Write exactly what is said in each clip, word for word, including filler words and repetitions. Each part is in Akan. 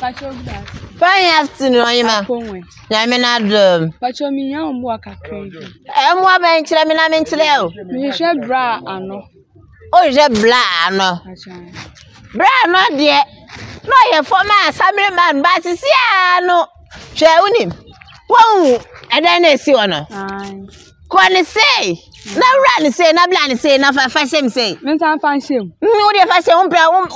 Fine afternoon, Yama. Yamina drum. But you mean you walk a crazy. I'm more bench, Lamina Mentileo. You should bra, I know. Oh, is a blah, no. Bra, not yet. No, you're for my family man, but it's no. Shall him. Whoa, and then I see one. Quani say, no run say, no blind say, no fashion say. When I find him, no, the fashion brown,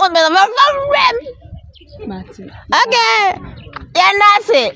Martin. Okay, yeah, that's it.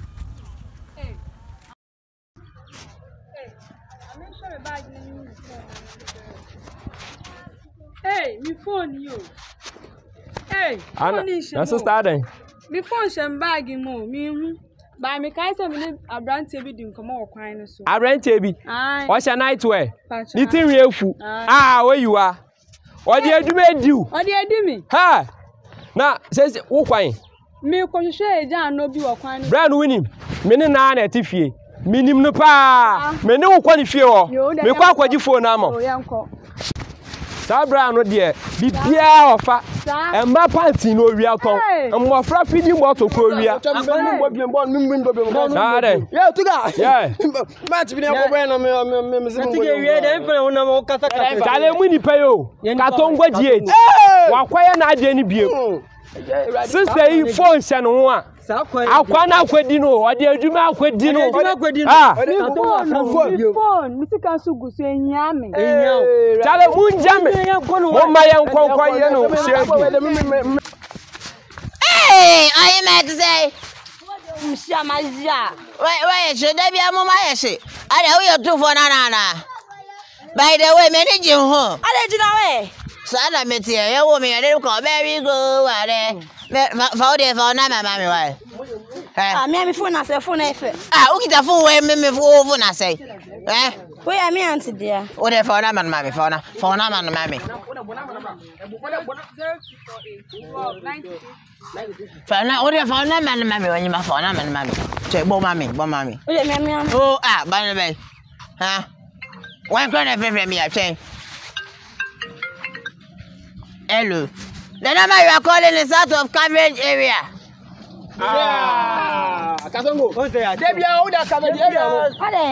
Hey, me phone you. Hey, that's a starting. Me phone sham bag mo, me. By me kai say me a brand T V din come on kwan so. A brand T V. What's your night wear? Nitin real food. Ah, where you are? What do you do me do? What do you do me? Ha. Na says wo kwan. Me ko hwehwe eja no bi wo kwan. Brand winning. Me ne na na etifie. Minim no pa. Me ne wo kwan fie ho. Me kwa kwaji phone na mo. O yanko. Sabra no de bibia ofa emba panty no wi aton mmofra fidi moto ko wi a yeah tuga yeah match bi na ko be no me me me simu tige wi de mfere wona mo kasa kasa kale mu ni payo katon gwaji wakwaye na ade ni biem sister yi phone se no ho a akwa na akwadi no ode adwuma akwadi no ah phone misika so gusu ehia me kale mu njame mo ma ye nkonkwa ye no shegi eh I met say msia mazia wait wait should there be a mama yeshi are we you two for na na na by the way me ni jin ho ale jina we sada me tie ye wo me ye ko be go ware fa o de fa na mama me wa ah me me phone na say phone efe ah o kita phone we me me phone na say eh we am me auntie there o de fa na man mama fa na fa na man mama fa na o de fa na man mama we ma fa na man mama che bo mama bo mama o de me me oh ah ba ne be ha one corner favorite me a chain. Hello. The number you are calling is out of coverage area. Ah, Kasongo. What's that? Debia, who that coverage area?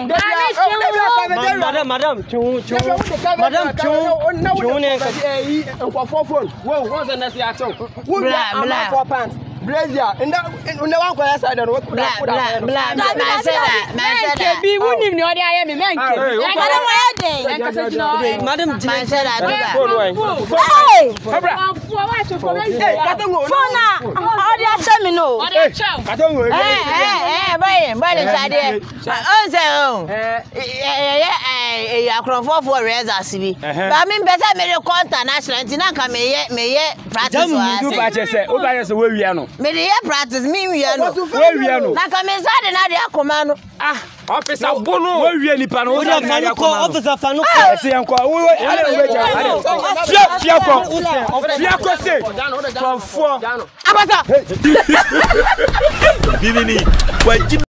Madam, madam, chu chu. Madam, chu. Chu ne ka eh for four phone. Whoa, what's the next action? Who that four pants? Brazier. And that in the one corner side and what could I put that? Man said that. Man said that. Be winning no dey am man. I don't want dey. Madam, man said that. Hey! Katongo. Phone na. All dey ask me no. Katongo. Eh eh eh, boy, boy sade. On say on. Eh eh eh akrofo for razor sibi. Ba me better me the international ntina ka me ye me ye practice wa. Jamu do ba che say, o ba ye say we wi no. Me dey practice me wi no. We wi no. Na ka me sade na dey akoma no. Ah, officer bono. We wi nipa no. o da fanu ko officer fanu ko. Se yanko, we we ale we ja. Fia fia ko. Fia ko se. From four. Abasa. Binini.